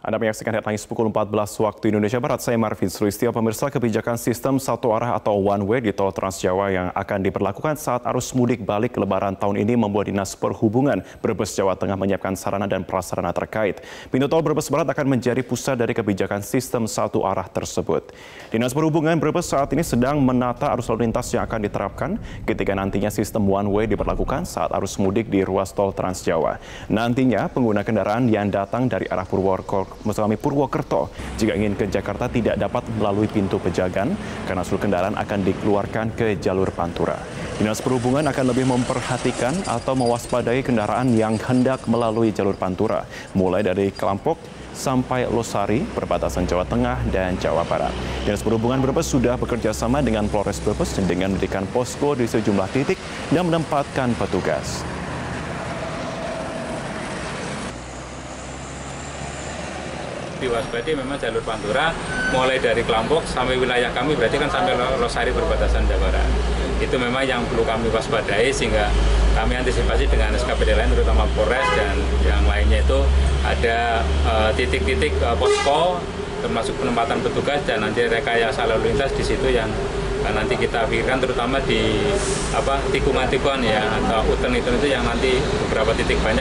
Anda menyaksikan headline pukul 14 waktu Indonesia Barat. Saya Marvin Sulistyo. Pemirsa, kebijakan sistem satu arah atau one way di tol Trans Jawa yang akan diberlakukan saat arus mudik balik Lebaran tahun ini membuat Dinas Perhubungan Brebes, Jawa Tengah menyiapkan sarana dan prasarana terkait. Pintu tol Brebes Barat akan menjadi pusat dari kebijakan sistem satu arah tersebut. Dinas Perhubungan Brebes saat ini sedang menata arus lalu lintas yang akan diterapkan ketika nantinya sistem one way diberlakukan saat arus mudik di ruas tol Trans Jawa. Nantinya pengguna kendaraan yang datang dari arah Purwokerto jika ingin ke Jakarta tidak dapat melalui pintu Pejagan karena seluruh kendaraan akan dikeluarkan ke jalur Pantura. Dinas Perhubungan akan lebih memperhatikan atau mewaspadai kendaraan yang hendak melalui jalur Pantura, mulai dari Kelampok sampai Losari, perbatasan Jawa Tengah dan Jawa Barat. Dinas Perhubungan Brebes sudah bekerja sama dengan Polres Brebes dengan mendirikan posko di sejumlah titik dan menempatkan petugas. Diwaspadai memang jalur Pantura mulai dari Kelampok sampai wilayah kami, berarti kan sampai Losari perbatasan Jawa Barat. Itu memang yang perlu kami waspadai sehingga kami antisipasi dengan SKPD lain terutama Polres dan yang lainnya itu ada titik-titik posko termasuk penempatan petugas dan nanti rekayasa lalu lintas di situ yang nanti kita pikirkan terutama di tikungan-tikungan ya atau U-turn itu yang nanti beberapa titik banyak.